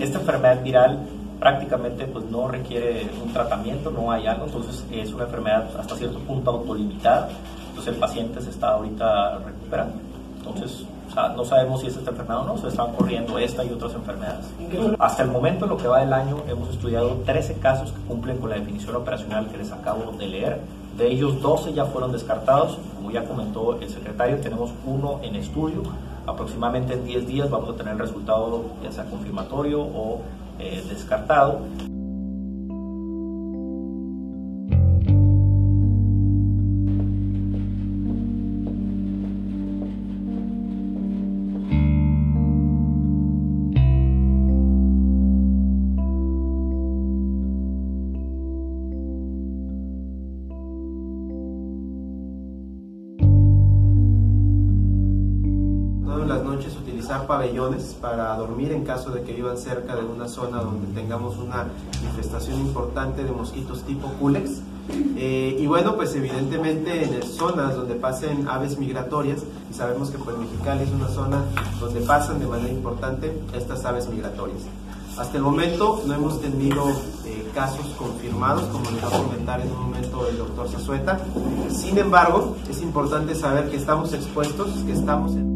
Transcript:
Esta enfermedad viral prácticamente pues no requiere un tratamiento, no hay algo, entonces es una enfermedad hasta cierto punto autolimitada, entonces el paciente se está ahorita recuperando. Entonces, o sea, no sabemos si es esta enfermedad o no, se están corriendo esta y otras enfermedades. Hasta el momento, en lo que va del año, hemos estudiado 13 casos que cumplen con la definición operacional que les acabo de leer. De ellos, 12 ya fueron descartados. Como ya comentó el secretario, tenemos uno en estudio. Aproximadamente en 10 días vamos a tener el resultado, ya sea confirmatorio o descartado. Las noches utilizar pabellones para dormir en caso de que vivan cerca de una zona donde tengamos una infestación importante de mosquitos tipo Culex. Y bueno, pues evidentemente en zonas donde pasen aves migratorias, y sabemos que pues Mexicali es una zona donde pasan de manera importante estas aves migratorias. Hasta el momento no hemos tenido casos confirmados, como les va a comentar en un momento el doctor Zazueta. Sin embargo, es importante saber que estamos expuestos, que estamos en